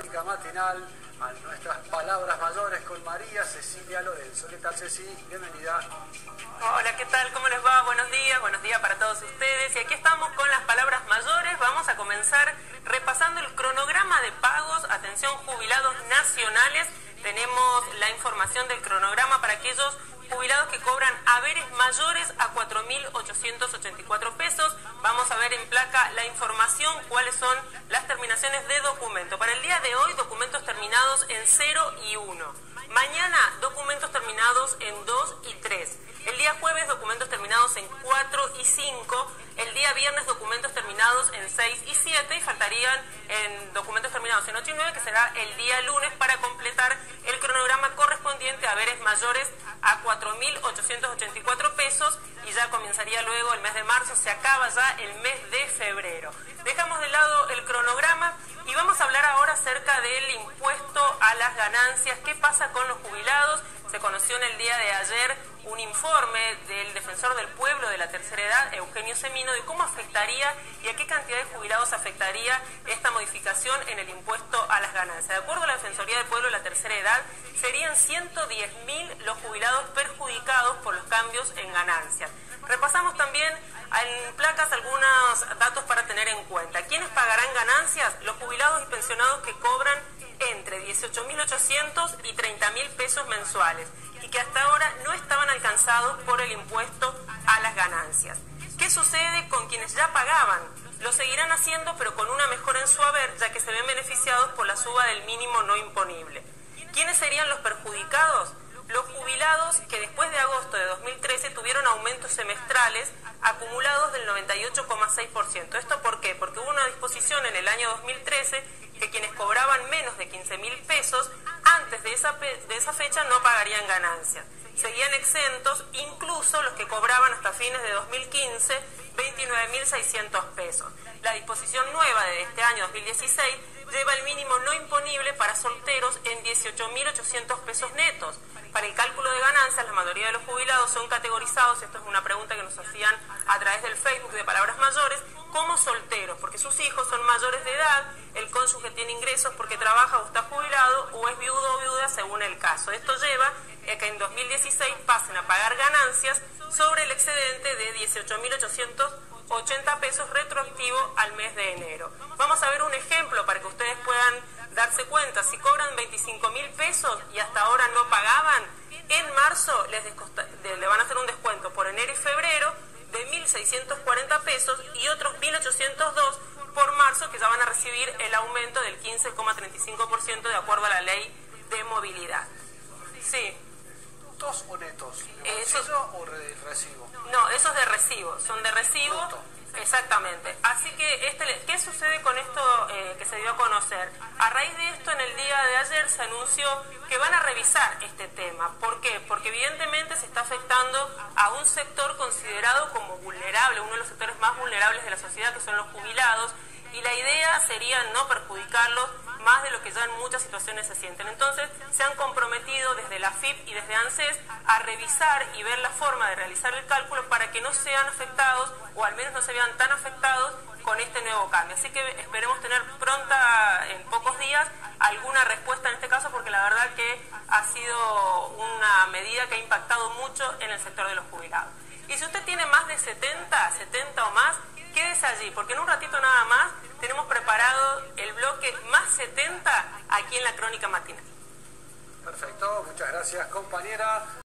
crónica matinal, a nuestras palabras mayores con María Cecilia Lorenzo. ¿Qué tal, Ceci? Bienvenida. Hola, ¿qué tal? ¿Cómo les va? Buenos días para todos ustedes. Y aquí estamos con las palabras mayores. Vamos a comenzar repasando el cronograma de pagos. Atención, jubilados nacionales. Tenemos la información del cronograma para aquellos jubilados que cobran haberes mayores a 4.884 pesos. Vamos a ver en placa la información, cuáles son las terminaciones de documento. Para el día de hoy, documentos terminados en 0 y 1. Mañana, documentos terminados en 2 y 3. El día jueves, documentos terminados en 4 y 5. El día viernes, documentos terminados en 6 y 7. Y faltarían en documentos terminados en 8 y 9, que será el día lunes, para completar el cronograma correspondiente a haberes mayores a 4.884 pesos. Y ya comenzaría luego el mes de marzo, se acaba ya el mes de febrero. Dejamos de lado el cronograma y vamos a hablar ahora acerca del impuesto a las ganancias. ¿Qué pasa con los jubilados? Se conoció en el día de ayer un informe del Defensor del Pueblo de la Tercera Edad, Eugenio Semino, de cómo afectaría y a qué cantidad de jubilados afectaría esta modificación en el impuesto a las ganancias. De acuerdo a la Defensoría del Pueblo de la Tercera Edad, serían 110.000 los jubilados perjudicados por los cambios en ganancias. Repasamos también en placas algunos datos para tener en cuenta. ¿Quiénes pagarán ganancias? Los jubilados y pensionados que cobran entre 18.800 y 30.000 pesos mensuales y que hasta ahora no estaban alcanzados por el impuesto a las ganancias. ¿Qué sucede con quienes ya pagaban? Lo seguirán haciendo, pero con una mejora en su haber, ya que se ven beneficiados por la suba del mínimo no imponible. ¿Quiénes serían los perjudicados? Los jubilados que después de agosto de 2013 tuvieron aumentos semestrales acumulados del 98,6%. ¿Esto por qué? Porque hubo una disposición en el año 2013 que quienes cobraban menos de 15.000 pesos antes de esa fecha no pagarían ganancias. Seguían exentos incluso los que cobraban hasta fines de 2015 29.600 pesos. La disposición nueva de este año 2016 lleva el mínimo no imponible para solteros en 18.800 pesos netos. Para el cálculo de ganancias, la mayoría de los jubilados son categorizados, esto es una pregunta que nos hacían a través del Facebook de Palabras Mayores, como solteros, porque sus hijos son mayores de edad, el cónyuge tiene ingresos porque trabaja o está jubilado, o es viudo o viuda según el caso. Esto lleva a que en 2016 pasen a pagar ganancias sobre el excedente de 18.880 pesos retroactivo al mes de enero. Vamos a ver un ejemplo para que ustedes puedan darse cuenta. Si cobran 25.000 pesos y hasta ahora no pagaban, en marzo le van a hacer un descuento por enero y febrero de 1.640 pesos y otros 1.802 por marzo, que ya van a recibir el aumento del 15,35% de acuerdo a la ley de movilidad. Sí. ¿Brutos o netos? Esos, ¿O de recibo? No, esos de recibo, son de recibo. Bruto. Exactamente. Así que, ¿qué sucede con esto que se dio a conocer? A raíz de esto, en el día de ayer se anunció que van a revisar este tema. ¿Por qué? Porque evidentemente se está afectando a un sector considerado como vulnerable, uno de los sectores más vulnerables de la sociedad, que son los jubilados, y la idea sería no perjudicarlos más de lo que ya en muchas situaciones se sienten. Entonces, se han comprometido desde la AFIP y desde ANSES a revisar y ver la forma de realizar el cálculo para que no sean afectados, o al menos no se vean tan afectados con este nuevo cambio. Así que esperemos tener pronta, en pocos días, alguna respuesta en este caso, porque la verdad que ha sido una medida que ha impactado mucho en el sector de los jubilados. Y si usted tiene más de 70 o más, quédese allí, porque en un ratito nada más tenemos preparado el bloque más 70 aquí en la Crónica Matinal. Perfecto, muchas gracias, compañera.